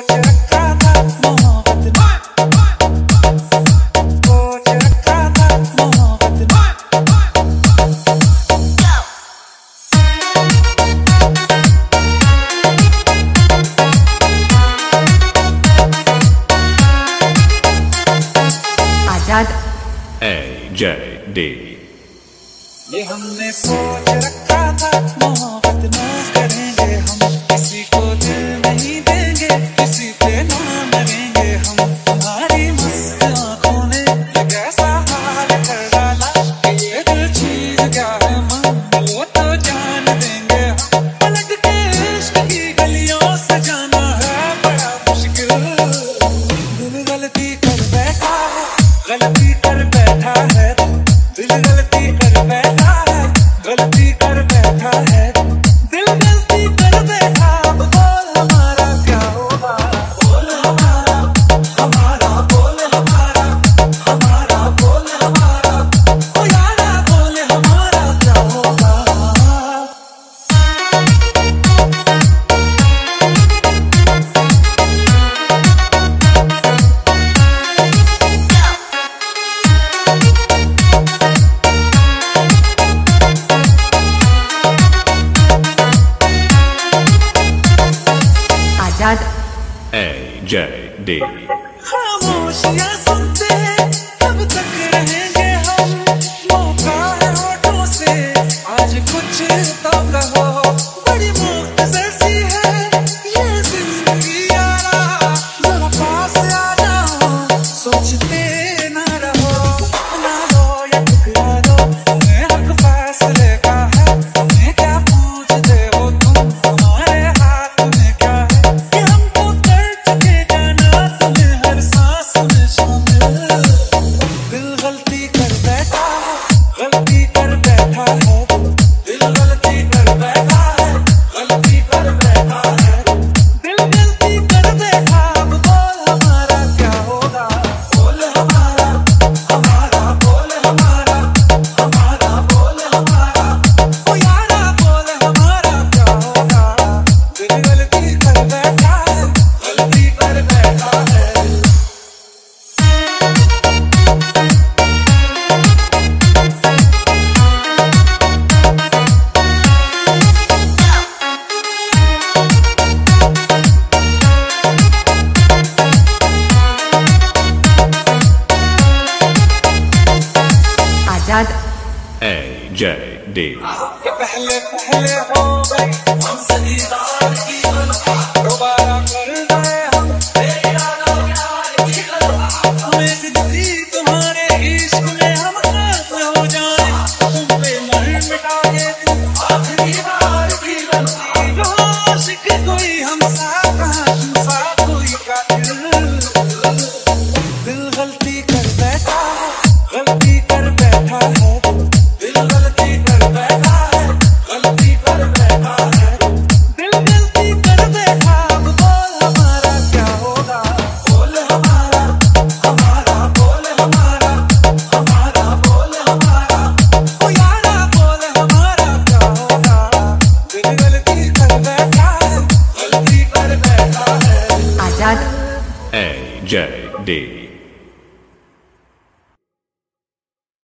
AJD। ये हमने सोच रखा था, मोहब्बत ना करेंगे हम, किसी को दिल नहीं देंगे, किसी पे ना मरेंगे हम। तुम्हारी मस्त आंखों ने कैसा हाल कर डाला कि ये दिल चीज क्या है मन वो तो जान देंगे हम। पलट के इश्क की गलियों से जाना है बड़ा मुश्किल। दिल गलती कर बैठा है, गलती कर बैठा है, दिल गलती कर बैठा है, गलती कर बैठा है, दिल गलती कर बैठा। अब बोल हमारा क्या होगा, बोल हमारा हमारा, बोल हमारा हमारा, बोल हमारा ओ यारा, बोल हमारा क्या होगा। AJD। खामोशियां सुनते कब तक रहेंगे हम, मौका है होठों से आज कुछ तो कहो। बड़ी मुख्तसर सी है ये जिंदगी यारा, जरा पास आ जाओ, सोचते ना रहो, ना रो या ठुकरा दो, तुम्हें हक फैसले का है। तुम्हें क्या पूछते हो तुम, तुम्हारे हाथ में क्या है, कि हमको कर चुके जाना तुम्हें हर सांस में शामिल। दिल गलती कर बैठा है, गलती कर बैठा है, दिल गलती कर बैठा है, गलती कर बैठा है, दिल गलती कर बैठा। अब बोल हमारा क्या होगा, बोल हमारा हमारा, बोल हमारा हमारा, बोल हमारा ओ यारा, बोल हमारा क्या होगा। दिल गलती कर बैठा है, गलती कर बैठा है। AJD। पहले पहले हो गई हमसे दीदार की गलती, दोबारा कर गए हम तेरी यादों प्यार की गलती। हमें जिंदगी तुम्हारे इश्क में हम खास हो जाए, तुम पे मर मिटा के आखिरी बार की गलती। जो आशिक कोई हम साथ कहाँ, तुम साथ कोई कातिल। दिल गलती कर बैठा है, गलती कर बैठा है, दिल गलती कर बैठा है, गलती कर बैठा है, दिल गलती कर बैठा। अब बोल हमारा क्या होगा, बोल हमारा हमारा, बोल हमारा हमारा, बोल हमारा ओ यारा, बोल हमारा क्या होगा। दिल गलती कर बैठा है, गलती कर बैठा है। AJD।